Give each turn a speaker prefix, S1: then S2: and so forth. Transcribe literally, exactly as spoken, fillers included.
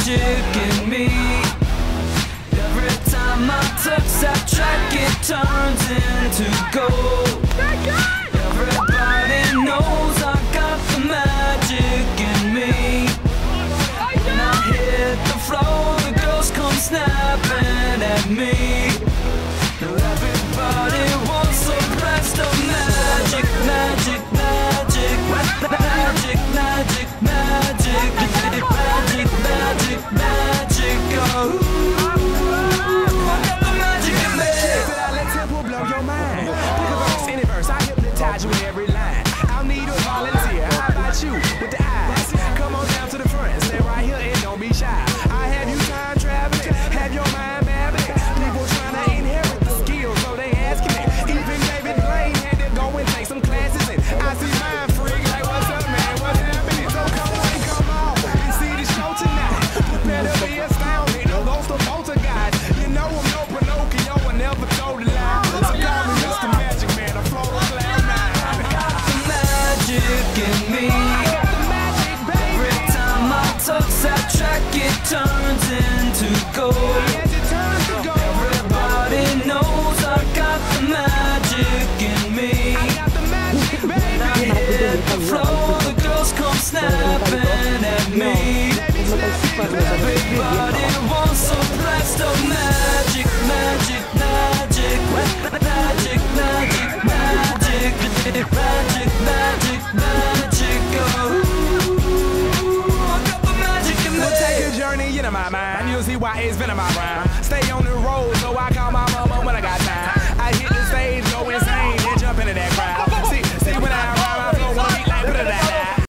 S1: magic in me. Every time I touch that track, it turns into gold. Everybody knows I got the magic in me. When I hit the floor, the girls come snapping at me. Everybody wants a blast of magic, magic, magic, magic, magic, magic, magic, magic, magic, oh. I got the magic in me.
S2: Did I let tempo blow your mind? Pick a verse, any verse, I hypnotize you with every line. I'll need a volunteer. How about you with the eyes? Come on down to the front, stay right here and don't be shy. I have you time traveling, have your mind babbling. People trying to inherit the skills, so they asking it. Even David Blaine had to go and take some classes, and I see mind freak like, what's up, man? What's happening? So come on, come on, and see the show tonight. Prepare to be astounded, a ghost of poltergeist. You know I'm no Pinocchio, I never told a lie. So call me Mister Magic Man, I float on cloud nine.
S1: I got the magic in me.